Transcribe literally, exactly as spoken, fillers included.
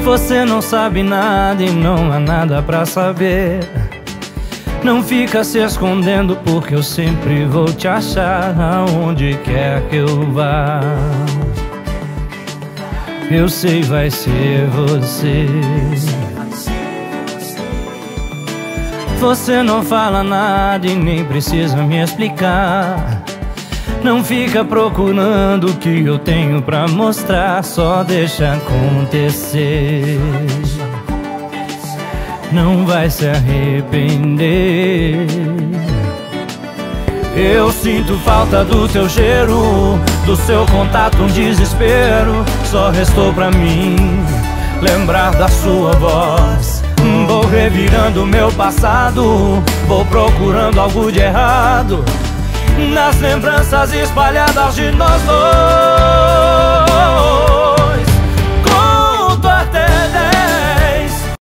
Você não sabe nada e não há nada pra saber. Não fica se escondendo, porque eu sempre vou te achar aonde quer que eu vá. Eu sei, vai ser você. Você não fala nada e nem precisa me explicar. Não fica procurando o que eu tenho pra mostrar, só deixa acontecer. Não vai se arrepender. Eu sinto falta do teu cheiro, do seu contato, um desespero. Só restou pra mim lembrar da sua voz. Vou revirando meu passado, vou procurando algo de errado nas lembranças espalhadas de nós dois.